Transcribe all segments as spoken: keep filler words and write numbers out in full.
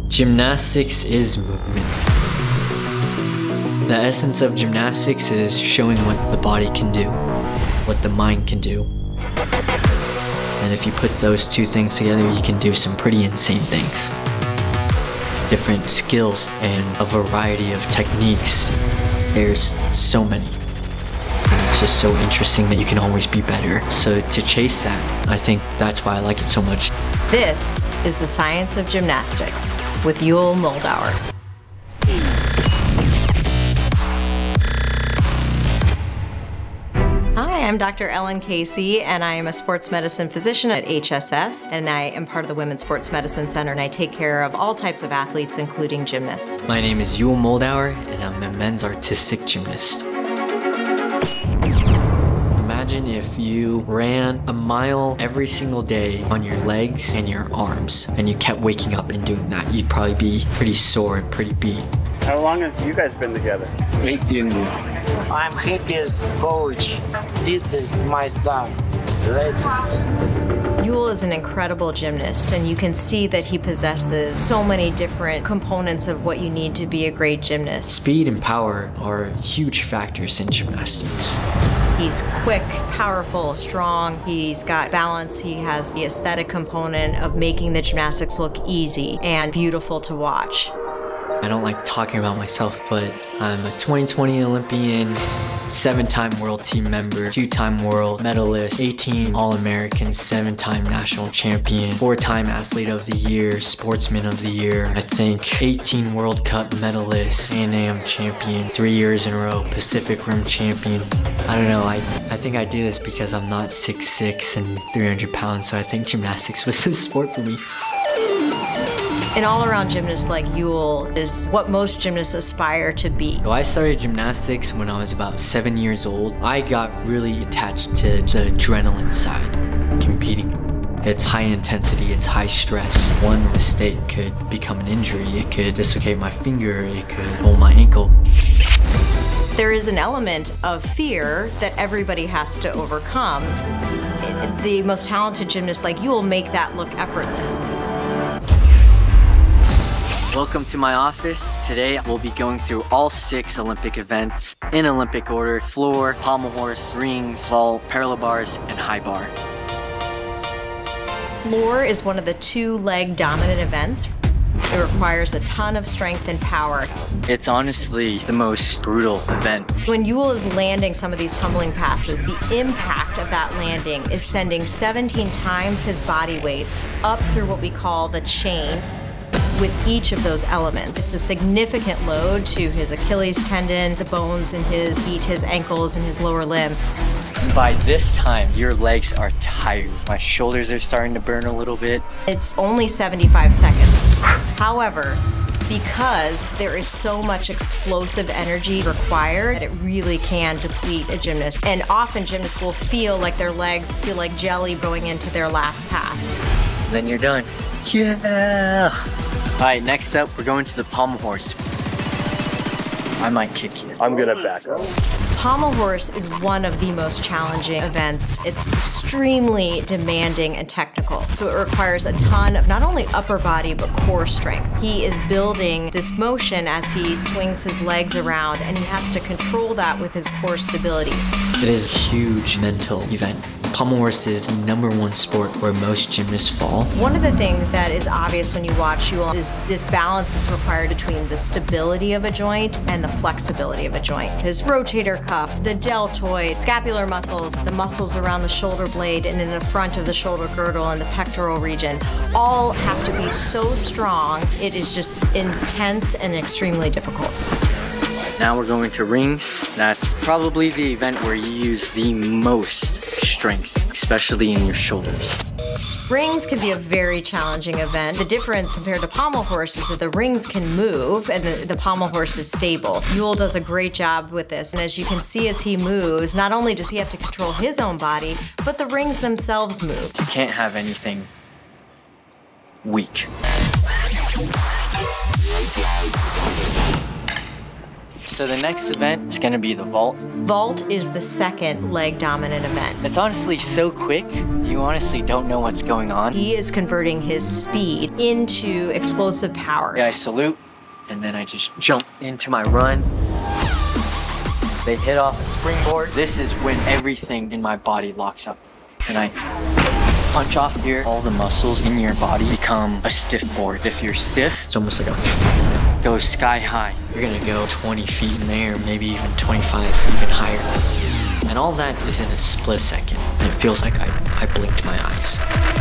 Gymnastics is movement. The essence of gymnastics is showing what the body can do, what the mind can do. And if you put those two things together, you can do some pretty insane things. Different skills and a variety of techniques. There's so many. And it's just so interesting that you can always be better. So to chase that, I think that's why I like it so much. This is the Science of Gymnastics with Yul Moldauer. Hi, I'm Doctor Ellen Casey, and I am a sports medicine physician at H S S, and I am part of the Women's Sports Medicine Center, and I take care of all types of athletes, including gymnasts. My name is Yul Moldauer, and I'm a men's artistic gymnast. Imagine if you ran a mile every single day on your legs and your arms, and you kept waking up and doing that. You'd probably be pretty sore and pretty beat. How long have you guys been together? eighteen years. I'm happiest coach. This is my son, Legend. Yul is an incredible gymnast, and you can see that he possesses so many different components of what you need to be a great gymnast. Speed and power are huge factors in gymnastics. He's quick, powerful, strong. He's got balance. He has the aesthetic component of making the gymnastics look easy and beautiful to watch. I don't like talking about myself, but I'm a twenty twenty Olympian, seven-time world team member, two-time world medalist, eighteen All-American, seven-time national champion, four-time athlete of the year, sportsman of the year, I think eighteen World Cup medalist, A and M champion, three years in a row, Pacific Rim champion. I don't know, I, I think I do this because I'm not six six and three hundred pounds, so I think gymnastics was a sport for me. An all-around gymnast like Yul is what most gymnasts aspire to be. So I started gymnastics when I was about seven years old. I got really attached to the adrenaline side, competing. It's high intensity, it's high stress. One mistake could become an injury. It could dislocate my finger, it could pull my ankle. There is an element of fear that everybody has to overcome. The most talented gymnasts like Yul make that look effortless. Welcome to my office. Today we'll be going through all six Olympic events in Olympic order: floor, pommel horse, rings, vault, parallel bars, and high bar. Floor is one of the two leg dominant events. It requires a ton of strength and power. It's honestly the most brutal event. When Yul is landing some of these tumbling passes, the impact of that landing is sending seventeen times his body weight up through what we call the chain with each of those elements. It's a significant load to his Achilles tendon, the bones in his feet, his ankles, and his lower limb. By this time, your legs are tired. My shoulders are starting to burn a little bit. It's only seventy-five seconds. However, because there is so much explosive energy required, it really can deplete a gymnast. And often gymnasts will feel like their legs feel like jelly going into their last pass. Then you're done. Yeah! All right, next up, we're going to the pommel horse. I might kick you. I'm gonna back up. Pommel horse is one of the most challenging events. It's extremely demanding and technical. So it requires a ton of not only upper body, but core strength. He is building this motion as he swings his legs around, and he has to control that with his core stability. It is a huge mental event. Pommel horse is the number one sport where most gymnasts fall. One of the things that is obvious when you watch Yul is this balance that's required between the stability of a joint and the flexibility of a joint. His rotator cuff, the deltoid, scapular muscles, the muscles around the shoulder blade and in the front of the shoulder girdle and the pectoral region, all have to be so strong. It is just intense and extremely difficult. Now we're going to rings. That's probably the event where you use the most strength, especially in your shoulders. Rings can be a very challenging event. The difference compared to pommel horse is that the rings can move and the, the pommel horse is stable. Yul does a great job with this, and as you can see as he moves, not only does he have to control his own body, but the rings themselves move. You can't have anything weak. So the next event is gonna be the vault. Vault is the second leg dominant event. It's honestly so quick, you honestly don't know what's going on. He is converting his speed into explosive power. Yeah, I salute, and then I just jump into my run. They hit off a springboard. This is when everything in my body locks up. And I punch off here. All the muscles in your body become a stiff board. If you're stiff, it's almost like a go sky high. You're gonna go twenty feet in the air, maybe even twenty-five, even higher. And all that is in a split second. It feels like I, I blinked my eyes.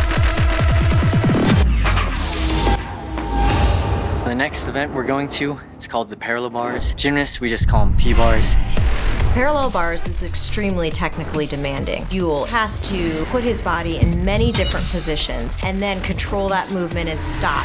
The next event we're going to, it's called the parallel bars. Gymnasts, we just call them P-bars. Parallel bars is extremely technically demanding. Yul has to put his body in many different positions and then control that movement and stop.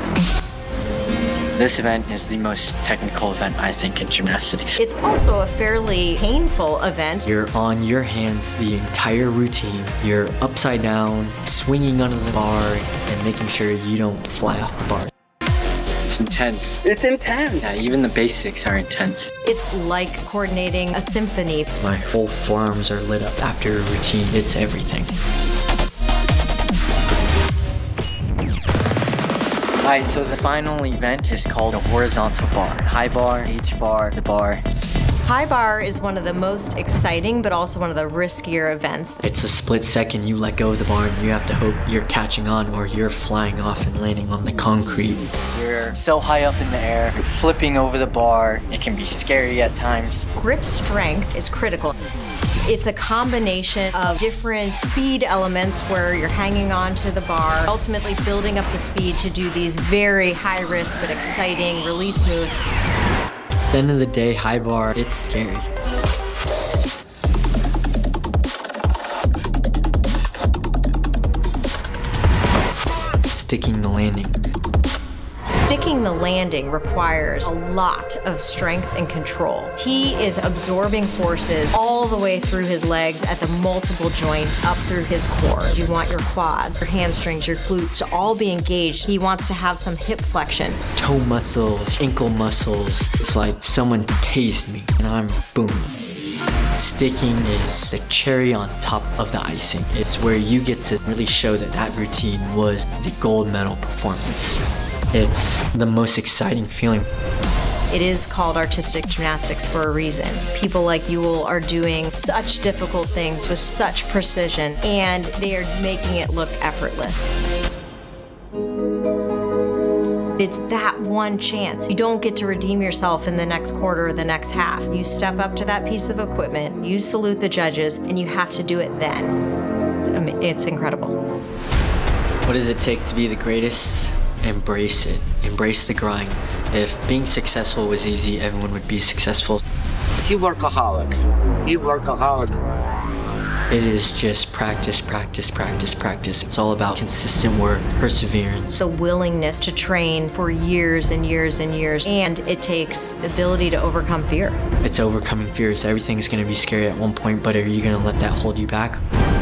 This event is the most technical event, I think, in gymnastics. It's also a fairly painful event. You're on your hands the entire routine. You're upside down, swinging under the bar, and making sure you don't fly off the bar. It's intense. It's intense. Yeah, even the basics are intense. It's like coordinating a symphony. My whole forearms are lit up after a routine. It's everything. Alright, so the final event is called a horizontal bar. High bar, H bar, the bar. High bar is one of the most exciting, but also one of the riskier events. It's a split second. You let go of the bar and you have to hope you're catching on or you're flying off and landing on the concrete. You're so high up in the air, you're flipping over the bar. It can be scary at times. Grip strength is critical. It's a combination of different speed elements where you're hanging on to the bar, ultimately building up the speed to do these very high risk but exciting release moves. At the end of the day, high bar, it's scary. Sticking the landing. Sticking the landing requires a lot of strength and control. He is absorbing forces all the way through his legs at the multiple joints up through his core. You want your quads, your hamstrings, your glutes to all be engaged. He wants to have some hip flexion. Toe muscles, ankle muscles. It's like someone tased me and I'm boom. Sticking is the cherry on top of the icing. It's where you get to really show that that routine was the gold medal performance. It's the most exciting feeling. It is called artistic gymnastics for a reason. People like Yul are doing such difficult things with such precision, and they are making it look effortless. It's that one chance. You don't get to redeem yourself in the next quarter or the next half. You step up to that piece of equipment, you salute the judges, and you have to do it then. I mean, it's incredible. What does it take to be the greatest? Embrace it. Embrace the grind. If being successful was easy, everyone would be successful. He workaholic. He workaholic. It is just practice, practice, practice, practice. It's all about consistent work, perseverance. The willingness to train for years and years and years, and it takes the ability to overcome fear. It's overcoming fears. Everything's gonna be scary at one point, but are you gonna let that hold you back?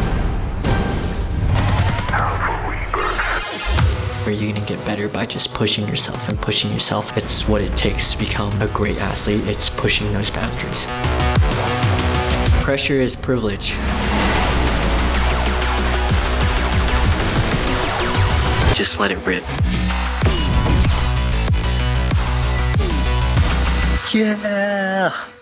Or are you gonna get better by just pushing yourself and pushing yourself? It's what it takes to become a great athlete. It's pushing those boundaries. Pressure is privilege. Just let it rip. Yeah!